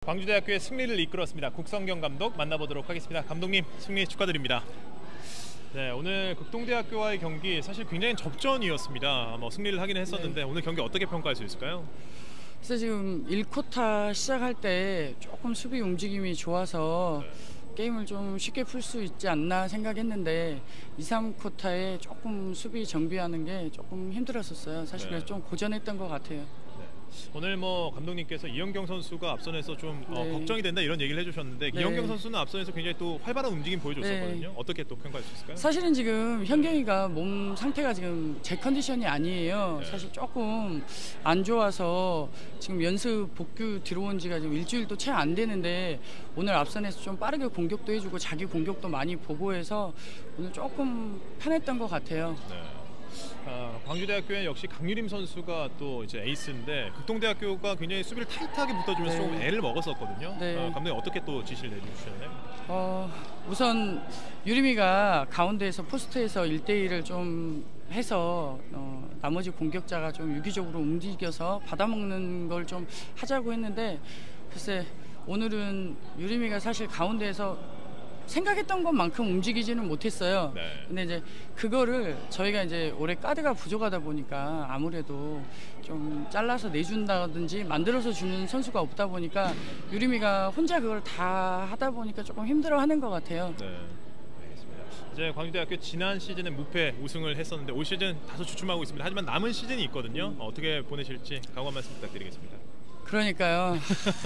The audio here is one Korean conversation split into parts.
광주대학교의 승리를 이끌었습니다. 국성경 감독 만나보도록 하겠습니다. 감독님, 승리 축하드립니다. 네, 오늘 극동대학교와의 경기 사실 굉장히 접전이었습니다. 승리를 하긴 했었는데 네. 오늘 경기 어떻게 평가할 수 있을까요? 그래서 지금 1쿼터 시작할 때 조금 수비 움직임이 좋아서 게임을 좀 쉽게 풀 수 있지 않나 생각했는데 2, 3쿼터에 조금 수비 정비하는 게 조금 힘들었었어요. 사실 네. 좀 고전했던 것 같아요. 오늘 감독님께서 이영경 선수가 앞선에서 좀 걱정이 된다 이런 얘기를 해주셨는데 네. 이영경 선수는 앞선에서 굉장히 또 활발한 움직임 보여줬었거든요. 네. 어떻게 또 평가할 수 있을까요? 사실은 지금 현경이가 몸 상태가 지금 제 컨디션이 아니에요. 네. 사실 조금 안 좋아서 지금 연습 복귀 들어온 지가 지금 일주일도 채 안 되는데 오늘 앞선에서 좀 빠르게 공격도 해주고 자기 공격도 많이 보고해서 오늘 조금 편했던 것 같아요. 네. 광주대학교에 역시 강유림 선수가 또 이제 에이스인데 극동대학교가 굉장히 수비를 타이트하게 붙어주면서 좀 애를 먹었었거든요. 감독님 어떻게 또 지시를 내주셨나요? 우선 유림이가 가운데에서 포스트에서 1대1을 좀 해서 나머지 공격자가 좀 유기적으로 움직여서 받아먹는 걸 좀 하자고 했는데 글쎄 오늘은 유림이가 사실 가운데에서 생각했던 것만큼 움직이지는 못했어요. 네. 근데 이제 그거를 저희가 이제 올해 카드가 부족하다 보니까 아무래도 좀 잘라서 내준다든지 만들어서 주는 선수가 없다 보니까 유림이가 혼자 그걸 다 하다 보니까 조금 힘들어하는 것 같아요. 네. 알겠습니다. 이제 광주대학교 지난 시즌에 무패 우승을 했었는데 올 시즌 다소 주춤하고 있습니다. 하지만 남은 시즌이 있거든요. 어떻게 보내실지 각오 한 말씀 부탁드리겠습니다. 그러니까요.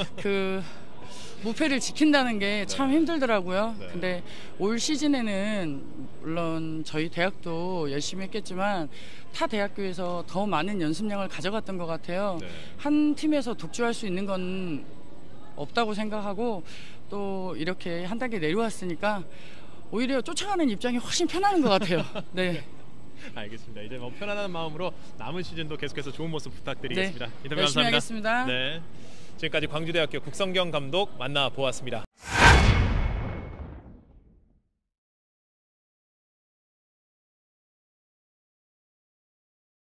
무패를 지킨다는 게 참 힘들더라고요. 네. 근데 올 시즌에는 물론 저희 대학도 열심히 했겠지만 타 대학교에서 더 많은 연습량을 가져갔던 것 같아요. 네. 한 팀에서 독주할 수 있는 건 없다고 생각하고 또 이렇게 한 단계 내려왔으니까 오히려 쫓아가는 입장이 훨씬 편한 것 같아요. 네. 알겠습니다. 이제 편안한 마음으로 남은 시즌도 계속해서 좋은 모습 부탁드리겠습니다. 네. 인터뷰 열심히 감사합니다. 하겠습니다. 네. 지금까지 광주대학교 국성경 감독 만나보았습니다.